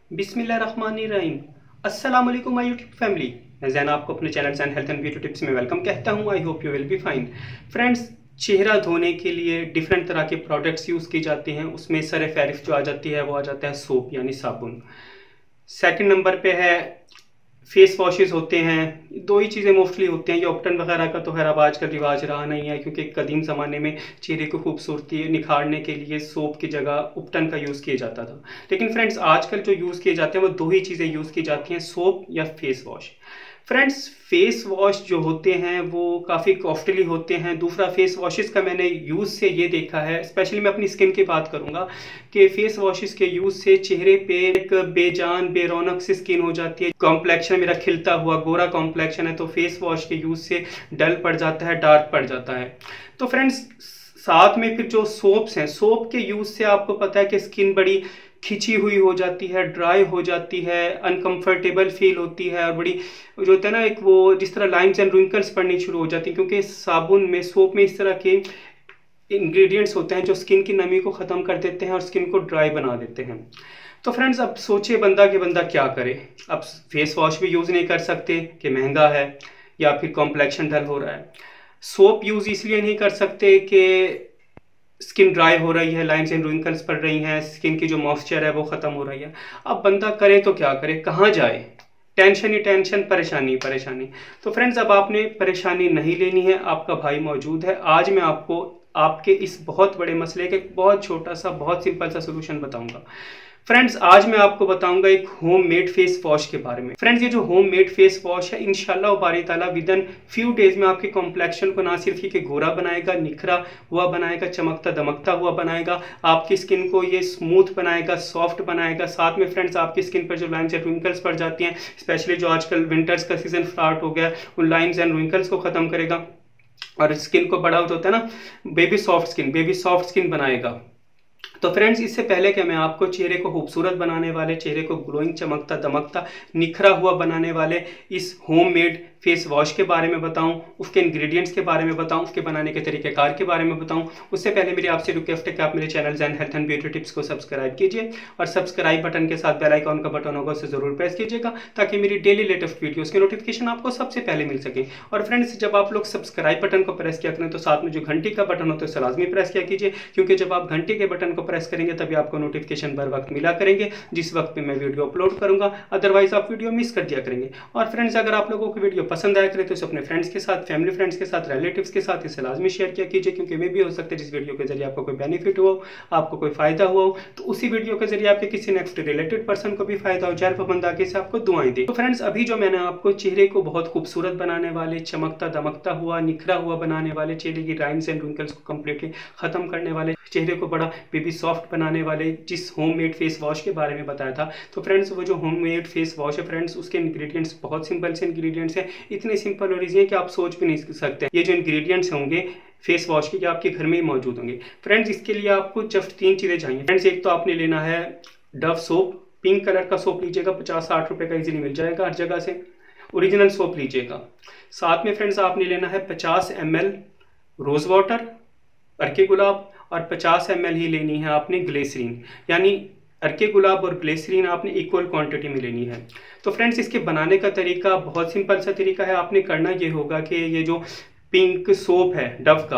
बिस्मिल्लाहिर्रहमानिर्रहीम। अस्सलाम वालेकुम माय यूट्यूब फैमिली। मैं जैन आपको अपने channel Jain health and beauty tips में वेलकम कहता हूं। I hope you will be fine. Friends, चेहरा धोने के लिए डिफरेंट तरह के प्रोडक्ट्स यूज़ की जाती हैं। उसमें सरफहरिस्त जो आ जाती है वो आ जाता है सोप यानी साबुन। सेकंड नंबर पे है फेस वॉशेस होते हैं। दो ही चीज़ें मोस्टली होती हैं। ये ऑप्टन वगैरह का तो खैर अब आजकल रिवाज रहा नहीं है, क्योंकि कदीम ज़माने में चेहरे को खूबसूरती निखारने के लिए सोप की जगह उपटन का यूज़ किया जाता था। लेकिन फ्रेंड्स, आजकल जो यूज़ किए जाते हैं वो दो ही चीज़ें यूज़ की जाती हैं, सोप या face wash. Friends, face wash जो होते हैं वो काफ़ी कॉस्टली होते हैं। दूसरा, फेस वॉशेस का मैंने यूज़ से ये देखा है, स्पेशली मैं अपनी स्किन की बात करूँगा, कि फेस वॉशेस के यूज़ से चेहरे पे एक बेजान बेरौनक सी स्किन हो जाती है। कॉम्प्लेक्शन मेरा खिलता हुआ गोरा कॉम्प्लेक्शन है, तो फेस वॉश के यूज़ से डल पड़ जाता है, डार्क पड़ जाता है। तो फ्रेंड्स, साथ में फिर जो सोप्स हैं, सोप के यूज़ से आपको पता है कि स्किन बड़ी खिंची हुई हो जाती है, ड्राई हो जाती है, अनकंफर्टेबल फील होती है, और बड़ी जो होता है ना, एक वो जिस तरह लाइन्स एंड रिंकल्स पड़नी शुरू हो जाती है, क्योंकि साबुन में, सोप में इस तरह के इंग्रेडिएंट्स होते हैं जो स्किन की नमी को ख़त्म कर देते हैं और स्किन को ड्राई बना देते हैं। तो फ्रेंड्स, अब सोचिए बंदा कि बंदा क्या करे। अब फेस वॉश भी यूज़ नहीं कर सकते कि महंगा है, या फिर कॉम्प्लेक्शन डल हो रहा है। सोप यूज़ इसलिए नहीं कर सकते कि स्किन ड्राई हो रही है, लाइन्स एंड रिंकल्स पड़ रही हैं, स्किन की जो मॉइस्चर है वो ख़त्म हो रही है। अब बंदा करे तो क्या करे, कहाँ जाए? टेंशन ही टेंशन, परेशानी ही परेशानी। तो फ्रेंड्स, अब आपने परेशानी नहीं लेनी है, आपका भाई मौजूद है। आज मैं आपको आपके इस बहुत बड़े मसले के बहुत छोटा सा, बहुत सिंपल सा सोल्यूशन बताऊंगा। फ्रेंड्स, आज मैं आपको बताऊंगा एक होम मेड फेस वॉश के बारे में। फ्रेंड्स, ये जो होम मेड फेस वॉश है, इंशाल्लाह बारी ताला विद इन फ्यू डेज में आपके कॉम्प्लेक्शन को ना सिर्फ ये गोरा बनाएगा, निखरा हुआ बनाएगा, चमकता दमकता हुआ बनाएगा, आपकी स्किन को ये स्मूथ बनाएगा, सॉफ्ट बनाएगा। साथ में फ्रेंड्स, आपकी स्किन पर जो लाइन्स एंड रिंकल्स पड़ जाती हैं, स्पेशली जो आजकल विंटर्स का सीजन स्टार्ट हो गया, उन लाइन्स एंड रिंकल्स को खत्म करेगा और स्किन को बड़ा होता है ना, बेबी सॉफ्ट स्किन बनाएगा। तो फ्रेंड्स, इससे पहले कि मैं आपको चेहरे को खूबसूरत बनाने वाले, चेहरे को ग्लोइंग, चमकता दमकता, निखरा हुआ बनाने वाले इस होम मेड फेस वॉश के बारे में बताऊं, उसके इंग्रेडिएंट्स के बारे में बताऊं, उसके बनाने के तरीक़ेकार के बारे में बताऊं, उससे पहले मेरी आपसे रिक्वेस्ट है कि आप मेरे channel Jain health and beauty tips को सब्सक्राइब कीजिए, और सब्सक्राइब बटन के साथ बेल आइकॉन का बटन होगा, उसे ज़रूर प्रेस कीजिएगा, ताकि मेरी डेली लेटेस्ट वीडियोज़ के नोटिफिकेशन आपको सबसे पहले मिल सके। और फ्रेंड्स, जब आप लोग सब्सक्राइब बटन को प्रेस किया करें तो साथ में जो घंटी का बटन होता है उसे लाजमी प्रेस किया कीजिए, क्योंकि जब आप घंटी के बटन को प्रेस करेंगे तभी आपको नोटिफिकेशन बर वक्त मिला करेंगे, जिस वक्त पे मैं वीडियो अपलोड करूंगा। अदरवाइज आप वीडियो मिस कर दिया करेंगे। और फ्रेंड्स, अगर आप लोगों को वीडियो पसंद आया करे तो इसे अपने फ्रेंड्स के साथ, फैमिली फ्रेंड्स के साथ, रिलेटिव्स के साथ इसे लाजमी शेयर किया कीजिए, क्योंकि वे भी हो सकते हैं जिस वीडियो के जरिए आपको कोई बेनिफिट हुआ हो, आपको कोई फायदा हुआ हो, तो उसी वीडियो के जरिए आपके किसी नेक्स्ट रिलेटेड पर्सन को भी फायदा हो जाए, बंदा के से आपको दुआएं दे। तो फ्रेंड्स, अभी जो मैंने आपको चेहरे को बहुत खूबसूरत बनाने वाले, चमकता दमकता हुआ, निखरा हुआ बनाने वाले, चेहरे की लाइन्स एंड रिंकल्स को कंप्लीटली खत्म करने वाले, चेहरे को बड़ा बेबी सॉफ्ट बनाने वाले जिस होम मेड फेस वॉश के बारे में बताया था, तो फ्रेंड्स, वो जो होम मेड फेस वॉश है फ्रेंड्स, उसके इंग्रेडिएंट्स बहुत सिंपल से इंग्रेडिएंट्स हैं। इतने सिंपल और ईजी हैं कि आप सोच भी नहीं सकते ये जो इंग्रेडिएंट्स होंगे फेस वॉश के, आपके घर में ही मौजूद होंगे। फ्रेंड्स, इसके लिए आपको जस्ट 3 चीज़ें चाहिए। फ्रेंड्स, एक तो आपने लेना है डव सोप, पिंक कलर का सोप लीजिएगा, 50-60 रुपये का इजीली मिल जाएगा हर जगह से, ओरिजिनल सोप लीजिएगा। साथ में फ्रेंड्स, आपने लेना है 50 ml रोज़ वाटर, अर्के गुलाब, और 50 ml ही लेनी है आपने ग्लिसरीन, यानी अर्के गुलाब और ग्लिसरीन आपने इक्वल क्वांटिटी में लेनी है। तो फ्रेंड्स, इसके बनाने का तरीका बहुत सिंपल सा तरीका है। आपने करना ये होगा कि ये जो पिंक सोप है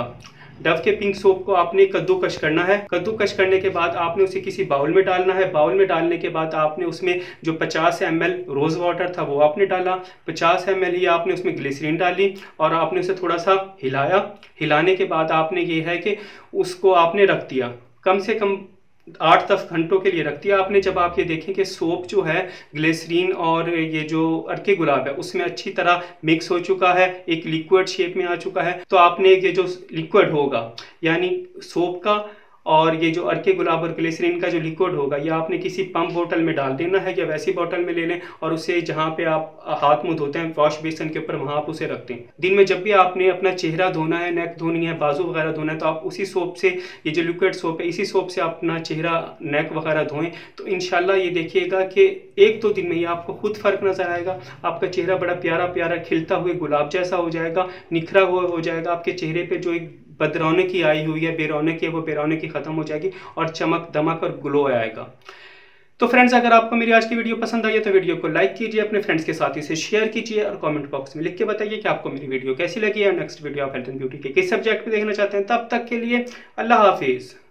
डव के पिंक सोप को आपने कद्दूकश करना है। कद्दूकश करने के बाद आपने उसे किसी बाउल में डालना है। बाउल में डालने के बाद आपने उसमें जो 50 ml रोज़ वाटर था वो आपने डाला, 50 ml ही आपने उसमें ग्लिसरीन डाली, और आपने उसे थोड़ा सा हिलाया। हिलाने के बाद आपने ये है कि उसको आपने रख दिया, कम से कम 8-10 घंटों के लिए रख दिया आपने। जब आप ये देखें कि सोप जो है ग्लिसरीन और ये जो अर्के गुलाब है उसमें अच्छी तरह मिक्स हो चुका है, एक लिक्विड शेप में आ चुका है, तो आपने ये जो लिक्विड होगा, यानी सोप का और ये जो अर्के गुलाब और ग्लिसरीन का जो लिक्विड होगा, ये आपने किसी पंप बोतल में डाल देना है, या वैसी बोतल में ले लें, और उसे जहाँ पे आप हाथ मुंह धोते हैं वॉश बेसिन के ऊपर, वहाँ आप उसे रख दें। दिन में जब भी आपने अपना चेहरा धोना है, नेक धोनी है, बाजू वगैरह धोना है, तो आप उसी सोप से, ये जो लिक्विड सोप है, इसी सोप से अपना चेहरा, नेक वगैरह धोएं। तो इंशाल्लाह ये देखिएगा कि 1-2 दिन में ही आपको खुद फर्क नजर आएगा। आपका चेहरा बड़ा प्यारा प्यारा खिलता हुए गुलाब जैसा हो जाएगा, निखरा हुआ हो जाएगा। आपके चेहरे पे जो एक बदरौनकी आई हुई है, बेरौनकी है, वो बेरौनकी खत्म हो जाएगी और चमक दमक और ग्लो आएगा। तो फ्रेंड्स, अगर आपको मेरी आज की वीडियो पसंद आई है तो वीडियो को लाइक कीजिए, अपने फ्रेंड्स के साथ इसे शेयर कीजिए और कमेंट बॉक्स में लिख के बताइए कि आपको मेरी वीडियो कैसी लगी है। नेक्स्ट वीडियो आप हेल्थ एंड ब्यूटी के किस सब्जेक्ट पे देखना चाहते हैं। तब तक के लिए अल्लाह हाफिज़।